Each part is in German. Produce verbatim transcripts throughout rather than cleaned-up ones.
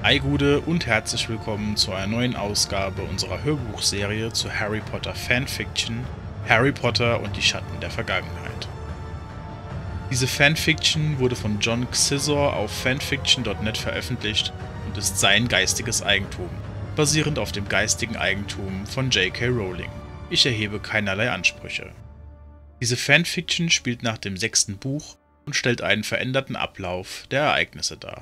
Hi Gude und herzlich willkommen zu einer neuen Ausgabe unserer Hörbuchserie zu Harry Potter Fanfiction Harry Potter und die Schatten der Vergangenheit. Diese Fanfiction wurde von John Xizor auf fanfiction punkt net veröffentlicht und ist sein geistiges Eigentum, basierend auf dem geistigen Eigentum von J K Rowling. Ich erhebe keinerlei Ansprüche. Diese Fanfiction spielt nach dem sechsten Buch und stellt einen veränderten Ablauf der Ereignisse dar.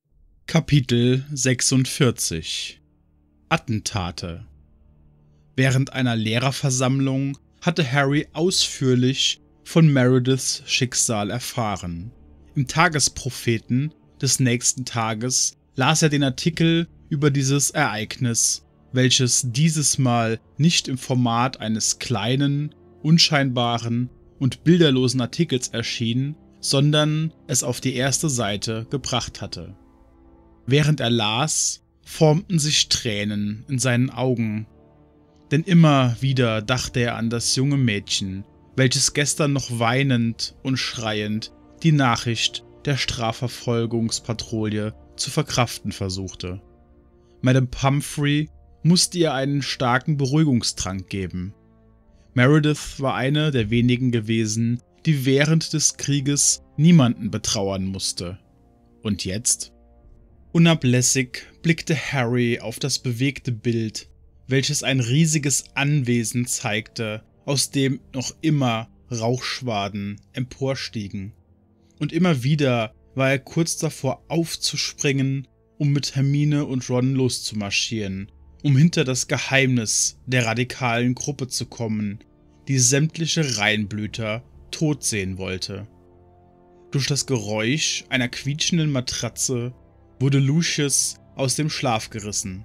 Kapitel sechsundvierzig Attentate. Während einer Lehrerversammlung hatte Harry ausführlich von Merediths Schicksal erfahren. Im Tagespropheten des nächsten Tages las er den Artikel über dieses Ereignis, welches dieses Mal nicht im Format eines kleinen, unscheinbaren und bilderlosen Artikels erschien, sondern es auf die erste Seite gebracht hatte. Während er las, formten sich Tränen in seinen Augen, denn immer wieder dachte er an das junge Mädchen, welches gestern noch weinend und schreiend die Nachricht der Strafverfolgungspatrouille zu verkraften versuchte. Madame Pomfrey musste ihr einen starken Beruhigungstrank geben. Meredith war eine der wenigen gewesen, die während des Krieges niemanden betrauern musste. Und jetzt? Unablässig blickte Harry auf das bewegte Bild, welches ein riesiges Anwesen zeigte, aus dem noch immer Rauchschwaden emporstiegen. Und immer wieder war er kurz davor aufzuspringen, um mit Hermine und Ron loszumarschieren, um hinter das Geheimnis der radikalen Gruppe zu kommen, die sämtliche Reinblüter tot sehen wollte. Durch das Geräusch einer quietschenden Matratze wurde Lucius aus dem Schlaf gerissen.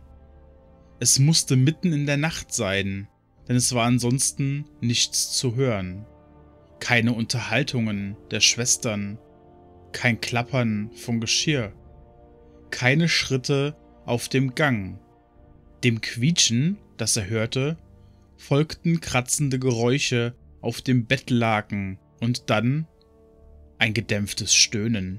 Es musste mitten in der Nacht sein, denn es war ansonsten nichts zu hören. Keine Unterhaltungen der Schwestern, kein Klappern von Geschirr, keine Schritte auf dem Gang. Dem Quietschen, das er hörte, folgten kratzende Geräusche auf dem Bettlaken und dann ein gedämpftes Stöhnen.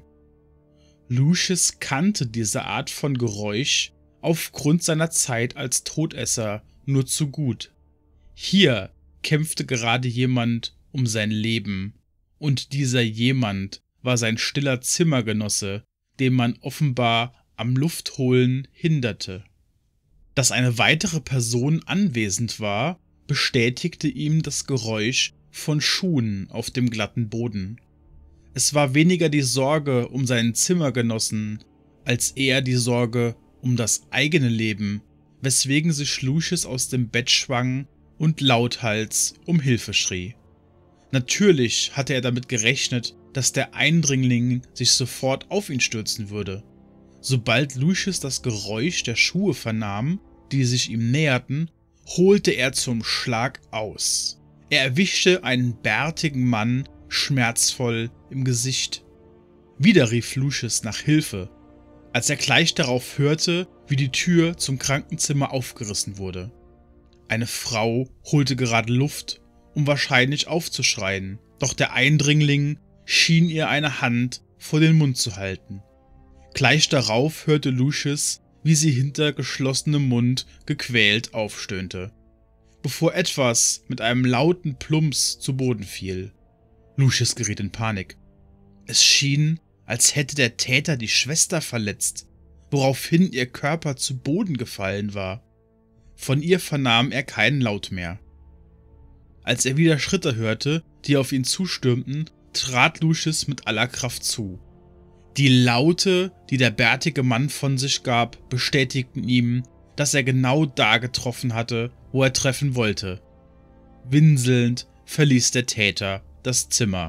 Lucius kannte diese Art von Geräusch aufgrund seiner Zeit als Todesser nur zu gut. Hier kämpfte gerade jemand um sein Leben, und dieser jemand war sein stiller Zimmergenosse, den man offenbar am Luftholen hinderte. Dass eine weitere Person anwesend war, bestätigte ihm das Geräusch von Schuhen auf dem glatten Boden. Es war weniger die Sorge um seinen Zimmergenossen, als eher die Sorge um das eigene Leben, weswegen sich Lucius aus dem Bett schwang und lauthals um Hilfe schrie. Natürlich hatte er damit gerechnet, dass der Eindringling sich sofort auf ihn stürzen würde. Sobald Lucius das Geräusch der Schuhe vernahm, die sich ihm näherten, holte er zum Schlag aus. Er erwischte einen bärtigen Mann schmerzvoll im Gesicht. Wieder rief Lucius nach Hilfe, als er gleich darauf hörte, wie die Tür zum Krankenzimmer aufgerissen wurde. Eine Frau holte gerade Luft, um wahrscheinlich aufzuschreien, doch der Eindringling schien ihr eine Hand vor den Mund zu halten. Gleich darauf hörte Lucius, wie sie hinter geschlossenem Mund gequält aufstöhnte, bevor etwas mit einem lauten Plumps zu Boden fiel. Lucius geriet in Panik. Es schien, als hätte der Täter die Schwester verletzt, woraufhin ihr Körper zu Boden gefallen war. Von ihr vernahm er keinen Laut mehr. Als er wieder Schritte hörte, die auf ihn zustürmten, trat Lucius mit aller Kraft zu. Die Laute, die der bärtige Mann von sich gab, bestätigten ihm, dass er genau da getroffen hatte, wo er treffen wollte. Winselnd verließ der Täter das Zimmer.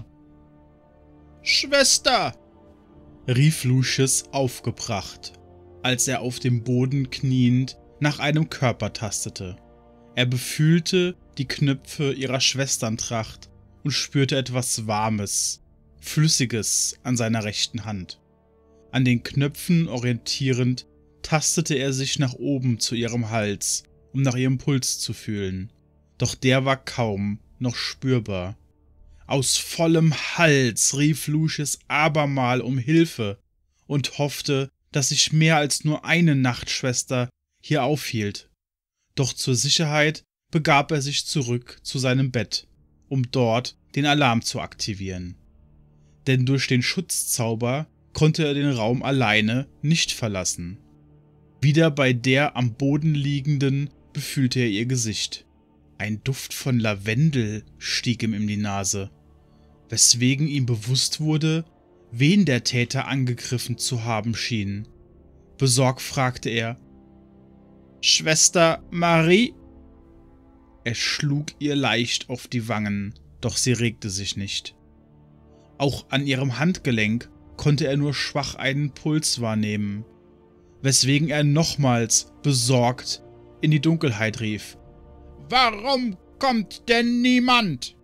»Schwester!« rief Lucius aufgebracht, als er auf dem Boden kniend nach einem Körper tastete. Er befühlte die Knöpfe ihrer Schwesterntracht und spürte etwas Warmes, Flüssiges an seiner rechten Hand. An den Knöpfen orientierend tastete er sich nach oben zu ihrem Hals, um nach ihrem Puls zu fühlen. Doch der war kaum noch spürbar. Aus vollem Hals rief Lucius abermal um Hilfe und hoffte, dass sich mehr als nur eine Nachtschwester hier aufhielt. Doch zur Sicherheit begab er sich zurück zu seinem Bett, um dort den Alarm zu aktivieren. Denn durch den Schutzzauber konnte er den Raum alleine nicht verlassen. Wieder bei der am Boden liegenden befühlte er ihr Gesicht. Ein Duft von Lavendel stieg ihm in die Nase, weswegen ihm bewusst wurde, wen der Täter angegriffen zu haben schien. Besorgt fragte er: »Schwester Marie?« Er schlug ihr leicht auf die Wangen, doch sie regte sich nicht. Auch an ihrem Handgelenk konnte er nur schwach einen Puls wahrnehmen, weswegen er nochmals besorgt in die Dunkelheit rief: »Warum kommt denn niemand?«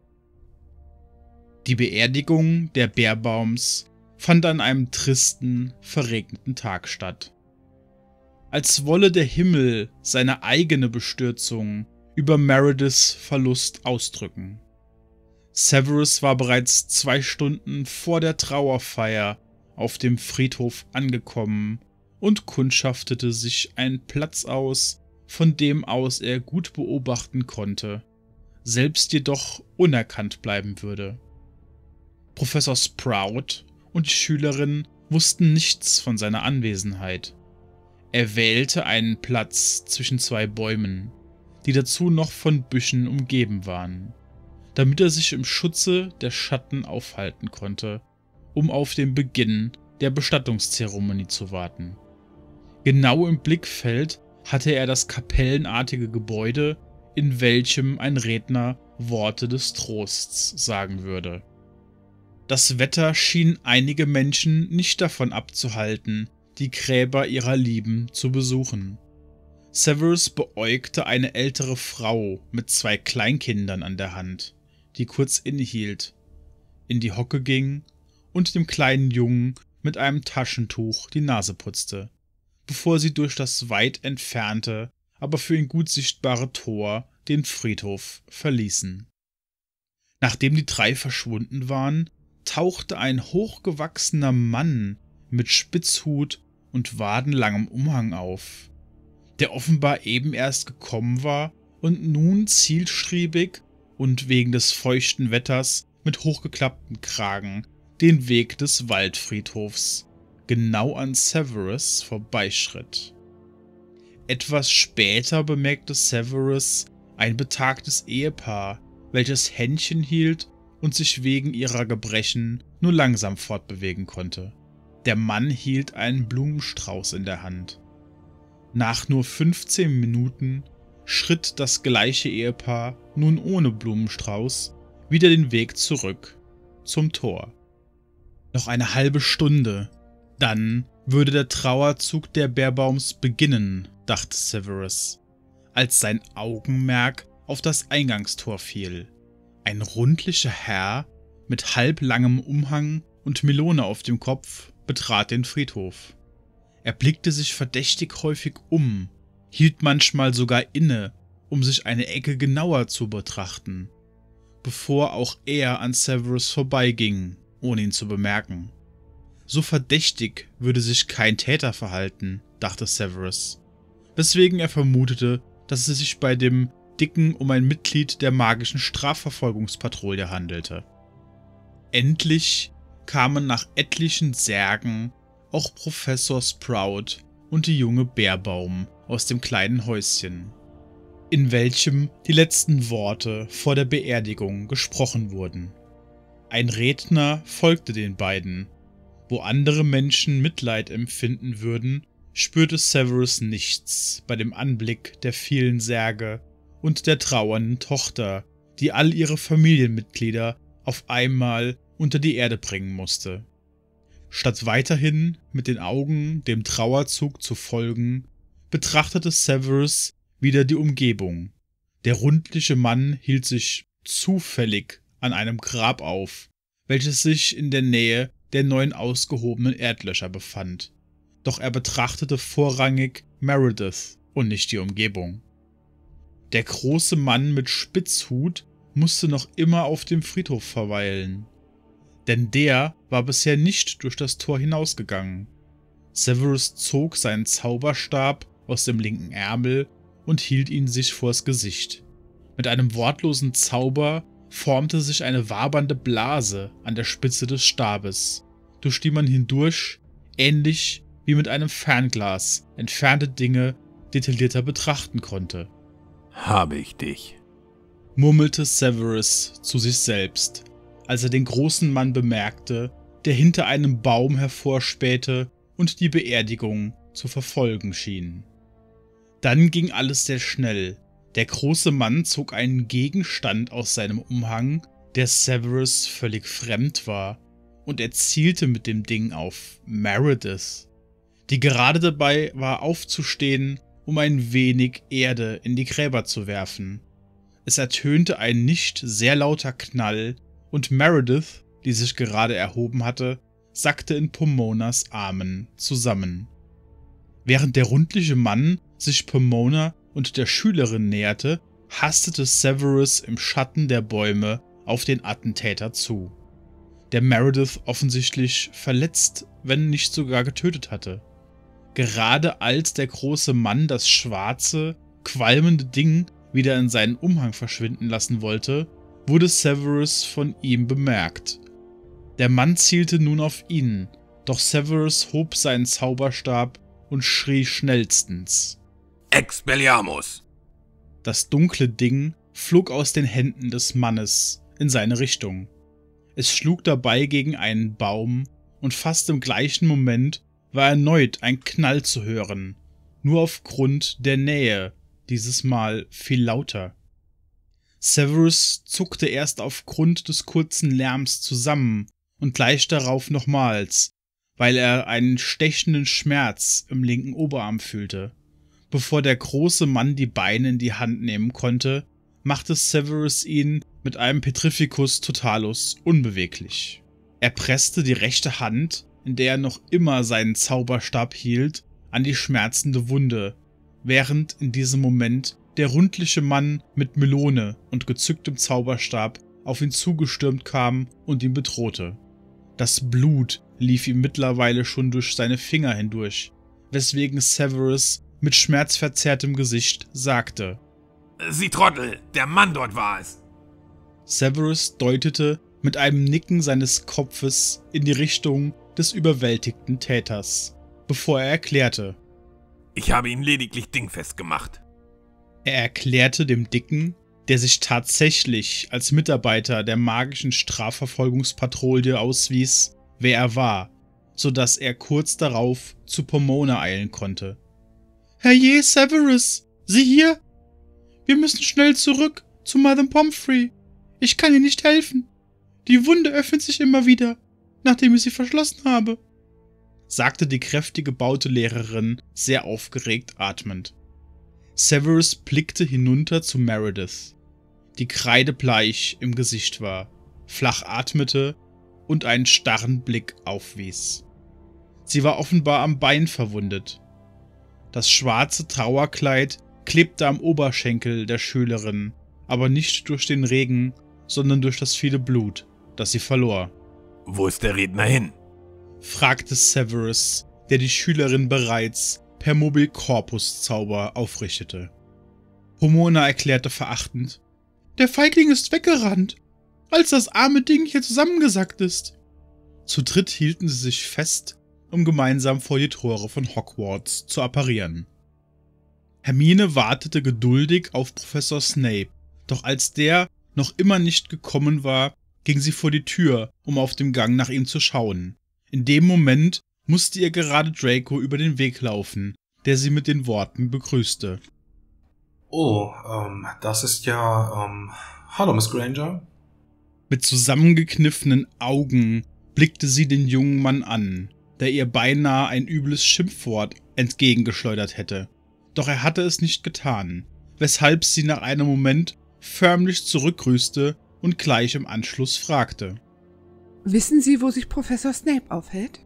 Die Beerdigung der Bärbaums fand an einem tristen, verregneten Tag statt. Als wolle der Himmel seine eigene Bestürzung über Merediths Verlust ausdrücken. Severus war bereits zwei Stunden vor der Trauerfeier auf dem Friedhof angekommen und kundschaftete sich einen Platz aus, von dem aus er gut beobachten konnte, selbst jedoch unerkannt bleiben würde. Professor Sprout und die Schülerin wussten nichts von seiner Anwesenheit. Er wählte einen Platz zwischen zwei Bäumen, die dazu noch von Büschen umgeben waren, damit er sich im Schutze der Schatten aufhalten konnte, um auf den Beginn der Bestattungszeremonie zu warten. Genau im Blickfeld hatte er das kapellenartige Gebäude, in welchem ein Redner Worte des Trosts sagen würde. Das Wetter schien einige Menschen nicht davon abzuhalten, die Gräber ihrer Lieben zu besuchen. Severus beäugte eine ältere Frau mit zwei Kleinkindern an der Hand, die kurz innehielt, in die Hocke ging und dem kleinen Jungen mit einem Taschentuch die Nase putzte, bevor sie durch das weit entfernte, aber für ihn gut sichtbare Tor den Friedhof verließen. Nachdem die drei verschwunden waren, tauchte ein hochgewachsener Mann mit Spitzhut und wadenlangem Umhang auf, der offenbar eben erst gekommen war und nun zielstrebig und wegen des feuchten Wetters mit hochgeklapptem Kragen den Weg des Waldfriedhofs genau an Severus vorbeischritt. Etwas später bemerkte Severus ein betagtes Ehepaar, welches Händchen hielt und sich wegen ihrer Gebrechen nur langsam fortbewegen konnte. Der Mann hielt einen Blumenstrauß in der Hand. Nach nur fünfzehn Minuten schritt das gleiche Ehepaar, nun ohne Blumenstrauß, wieder den Weg zurück zum Tor. Noch eine halbe Stunde, dann würde der Trauerzug der Bärbaums beginnen, dachte Severus, als sein Augenmerk auf das Eingangstor fiel. Ein rundlicher Herr mit halblangem Umhang und Melone auf dem Kopf betrat den Friedhof. Er blickte sich verdächtig häufig um, hielt manchmal sogar inne, um sich eine Ecke genauer zu betrachten, bevor auch er an Severus vorbeiging, ohne ihn zu bemerken. So verdächtig würde sich kein Täter verhalten, dachte Severus, weswegen er vermutete, dass es sich bei dem Dicken um ein Mitglied der magischen Strafverfolgungspatrouille handelte. Endlich kamen nach etlichen Särgen auch Professor Sprout und die junge Bärbaum aus dem kleinen Häuschen, in welchem die letzten Worte vor der Beerdigung gesprochen wurden. Ein Redner folgte den beiden. Wo andere Menschen Mitleid empfinden würden, spürte Severus nichts bei dem Anblick der vielen Särge und der trauernden Tochter, die all ihre Familienmitglieder auf einmal unter die Erde bringen musste. Statt weiterhin mit den Augen dem Trauerzug zu folgen, betrachtete Severus wieder die Umgebung. Der rundliche Mann hielt sich zufällig an einem Grab auf, welches sich in der Nähe der neuen ausgehobenen Erdlöcher befand. Doch er betrachtete vorrangig Meredith und nicht die Umgebung. Der große Mann mit Spitzhut musste noch immer auf dem Friedhof verweilen, denn der war bisher nicht durch das Tor hinausgegangen. Severus zog seinen Zauberstab aus dem linken Ärmel und hielt ihn sich vors Gesicht. Mit einem wortlosen Zauber formte sich eine wabernde Blase an der Spitze des Stabes, durch die man hindurch, ähnlich wie mit einem Fernglas, entfernte Dinge detaillierter betrachten konnte. »Habe ich dich«, murmelte Severus zu sich selbst, als er den großen Mann bemerkte, der hinter einem Baum hervorspähte und die Beerdigung zu verfolgen schien. Dann ging alles sehr schnell. Der große Mann zog einen Gegenstand aus seinem Umhang, der Severus völlig fremd war, und er zielte mit dem Ding auf Meredith, die gerade dabei war aufzustehen, um ein wenig Erde in die Gräber zu werfen. Es ertönte ein nicht sehr lauter Knall und Meredith, die sich gerade erhoben hatte, sackte in Pomonas Armen zusammen. Während der rundliche Mann sich Pomona und der Schülerin näherte, hastete Severus im Schatten der Bäume auf den Attentäter zu, der Meredith offensichtlich verletzt, wenn nicht sogar getötet hatte. Gerade als der große Mann das schwarze, qualmende Ding wieder in seinen Umhang verschwinden lassen wollte, wurde Severus von ihm bemerkt. Der Mann zielte nun auf ihn, doch Severus hob seinen Zauberstab und schrie schnellstens: »Expelliarmus!« Das dunkle Ding flog aus den Händen des Mannes in seine Richtung. Es schlug dabei gegen einen Baum und fast im gleichen Moment war erneut ein Knall zu hören, nur aufgrund der Nähe, dieses Mal viel lauter. Severus zuckte erst aufgrund des kurzen Lärms zusammen und gleich darauf nochmals, weil er einen stechenden Schmerz im linken Oberarm fühlte. Bevor der große Mann die Beine in die Hand nehmen konnte, machte Severus ihn mit einem Petrificus Totalus unbeweglich. Er presste die rechte Hand, in der er noch immer seinen Zauberstab hielt, an die schmerzende Wunde, während in diesem Moment der rundliche Mann mit Melone und gezücktem Zauberstab auf ihn zugestürmt kam und ihn bedrohte. Das Blut lief ihm mittlerweile schon durch seine Finger hindurch, weswegen Severus mit schmerzverzerrtem Gesicht sagte: »Sie Trottel, der Mann dort war es!« Severus deutete mit einem Nicken seines Kopfes in die Richtung des überwältigten Täters, bevor er erklärte: »Ich habe ihn lediglich dingfest gemacht.« Er erklärte dem Dicken, der sich tatsächlich als Mitarbeiter der magischen Strafverfolgungspatrouille auswies, wer er war, sodass er kurz darauf zu Pomona eilen konnte. »Herrje, Severus, Sie hier? Wir müssen schnell zurück zu Madame Pomfrey. Ich kann Ihnen nicht helfen. Die Wunde öffnet sich immer wieder, nachdem ich sie verschlossen habe«, sagte die kräftig gebaute Lehrerin sehr aufgeregt atmend. Severus blickte hinunter zu Meredith, die kreidebleich im Gesicht war, flach atmete und einen starren Blick aufwies. Sie war offenbar am Bein verwundet. Das schwarze Trauerkleid klebte am Oberschenkel der Schülerin, aber nicht durch den Regen, sondern durch das viele Blut, das sie verlor. »Wo ist der Redner hin?« fragte Severus, der die Schülerin bereits per Mobil Corpus Zauber aufrichtete. Pomona erklärte verachtend: »Der Feigling ist weggerannt, als das arme Ding hier zusammengesackt ist.« Zu dritt hielten sie sich fest, um gemeinsam vor die Tore von Hogwarts zu apparieren. Hermine wartete geduldig auf Professor Snape, doch als der noch immer nicht gekommen war, ging sie vor die Tür, um auf dem Gang nach ihm zu schauen. In dem Moment musste ihr gerade Draco über den Weg laufen, der sie mit den Worten begrüßte. »Oh, ähm, das ist ja, ähm, hallo Miss Granger?« Mit zusammengekniffenen Augen blickte sie den jungen Mann an, der ihr beinahe ein übles Schimpfwort entgegengeschleudert hätte. Doch er hatte es nicht getan, weshalb sie nach einem Moment förmlich zurückgrüßte und gleich im Anschluss fragte: »Wissen Sie, wo sich Professor Snape aufhält?«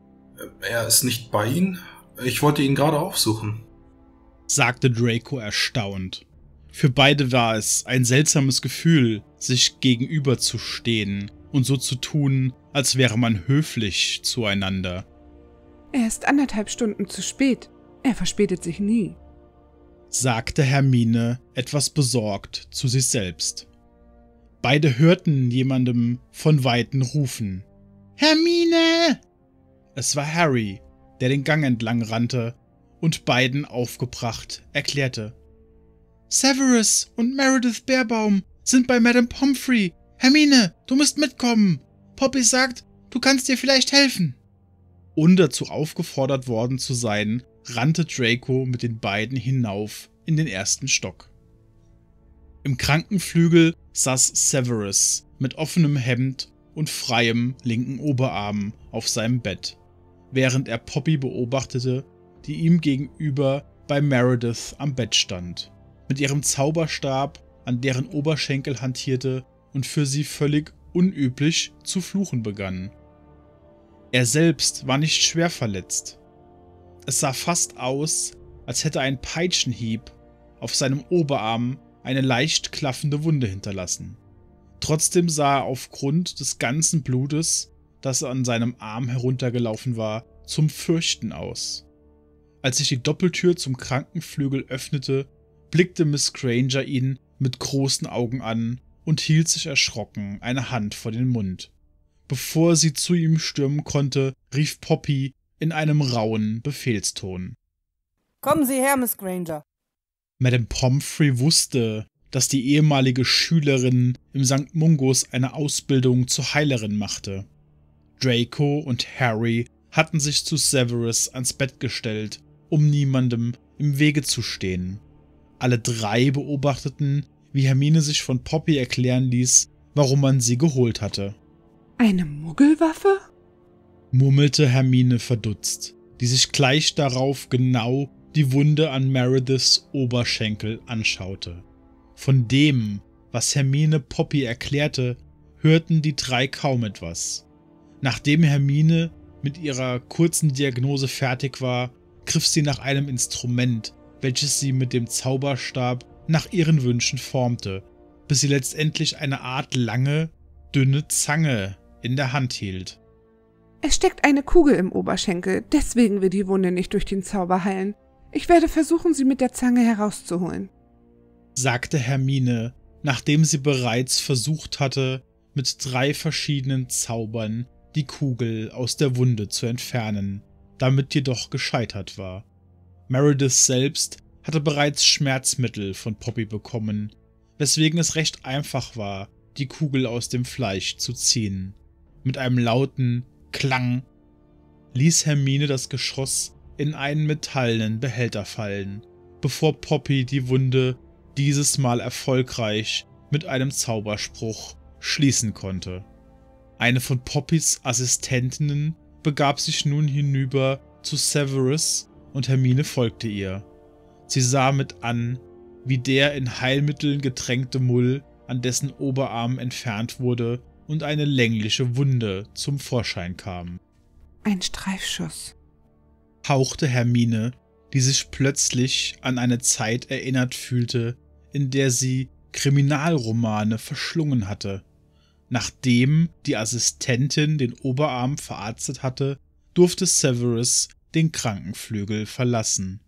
»Er ist nicht bei Ihnen? Ich wollte ihn gerade aufsuchen«, sagte Draco erstaunt. Für beide war es ein seltsames Gefühl, sich gegenüberzustehen und so zu tun, als wäre man höflich zueinander. Er ist anderthalb Stunden zu spät. Er verspätet sich nie, sagte Hermine etwas besorgt zu sich selbst. Beide hörten jemandem von Weitem rufen. »Hermine!« Es war Harry, der den Gang entlang rannte und beiden aufgebracht erklärte. »Severus und Meredith Beerbaum sind bei Madame Pomfrey. Hermine, du musst mitkommen. Poppy sagt, du kannst dir vielleicht helfen.« Ohne dazu aufgefordert worden zu sein, rannte Draco mit den beiden hinauf in den ersten Stock. Im Krankenflügel saß Severus mit offenem Hemd und freiem linken Oberarm auf seinem Bett, während er Poppy beobachtete, die ihm gegenüber bei Meredith am Bett stand, mit ihrem Zauberstab an deren Oberschenkel hantierte und für sie völlig unüblich zu fluchen begann. Er selbst war nicht schwer verletzt. Es sah fast aus, als hätte ein Peitschenhieb auf seinem Oberarm eine leicht klaffende Wunde hinterlassen. Trotzdem sah er aufgrund des ganzen Blutes, das an seinem Arm heruntergelaufen war, zum Fürchten aus. Als sich die Doppeltür zum Krankenflügel öffnete, blickte Miss Granger ihn mit großen Augen an und hielt sich erschrocken eine Hand vor den Mund. Bevor sie zu ihm stürmen konnte, rief Poppy in einem rauen Befehlston. »Kommen Sie her, Miss Granger!« Madame Pomfrey wusste, dass die ehemalige Schülerin im Sankt Mungus eine Ausbildung zur Heilerin machte. Draco und Harry hatten sich zu Severus ans Bett gestellt, um niemandem im Wege zu stehen. Alle drei beobachteten, wie Hermine sich von Poppy erklären ließ, warum man sie geholt hatte. »Eine Muggelwaffe?« murmelte Hermine verdutzt, die sich gleich darauf genau die Wunde an Merediths Oberschenkel anschaute. Von dem, was Hermine Poppy erklärte, hörten die drei kaum etwas. Nachdem Hermine mit ihrer kurzen Diagnose fertig war, griff sie nach einem Instrument, welches sie mit dem Zauberstab nach ihren Wünschen formte, bis sie letztendlich eine Art lange, dünne Zange in der Hand hielt. »Es steckt eine Kugel im Oberschenkel, deswegen wird die Wunde nicht durch den Zauber heilen. Ich werde versuchen, sie mit der Zange herauszuholen«, sagte Hermine, nachdem sie bereits versucht hatte, mit drei verschiedenen Zaubern die Kugel aus der Wunde zu entfernen, damit jedoch gescheitert war. Meredith selbst hatte bereits Schmerzmittel von Poppy bekommen, weswegen es recht einfach war, die Kugel aus dem Fleisch zu ziehen. Mit einem lauten Klang ließ Hermine das Geschoss in einen metallenen Behälter fallen, bevor Poppy die Wunde dieses Mal erfolgreich mit einem Zauberspruch schließen konnte. Eine von Poppys Assistentinnen begab sich nun hinüber zu Severus und Hermine folgte ihr. Sie sah mit an, wie der in Heilmitteln getränkte Mull an dessen Oberarm entfernt wurde und eine längliche Wunde zum Vorschein kam. »Ein Streifschuss«, hauchte Hermine, die sich plötzlich an eine Zeit erinnert fühlte, in der sie Kriminalromane verschlungen hatte. Nachdem die Assistentin den Oberarm verarztet hatte, durfte Severus den Krankenflügel verlassen.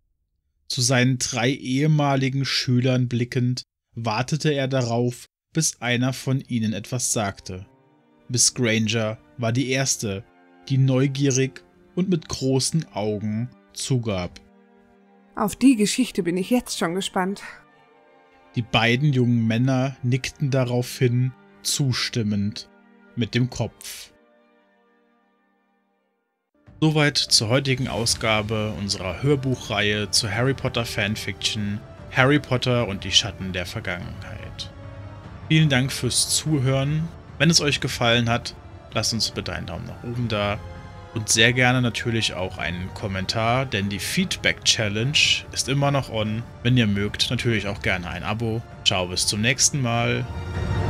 Zu seinen drei ehemaligen Schülern blickend, wartete er darauf, bis einer von ihnen etwas sagte. Miss Granger war die erste, die neugierig und mit großen Augen zugab. »Auf die Geschichte bin ich jetzt schon gespannt.« Die beiden jungen Männer nickten daraufhin zustimmend mit dem Kopf. Soweit zur heutigen Ausgabe unserer Hörbuchreihe zur Harry Potter Fanfiction Harry Potter und die Schatten der Vergangenheit. Vielen Dank fürs Zuhören. Wenn es euch gefallen hat, lasst uns bitte einen Daumen nach oben da und sehr gerne natürlich auch einen Kommentar, denn die Feedback Challenge ist immer noch on. Wenn ihr mögt, natürlich auch gerne ein Abo. Ciao, bis zum nächsten Mal.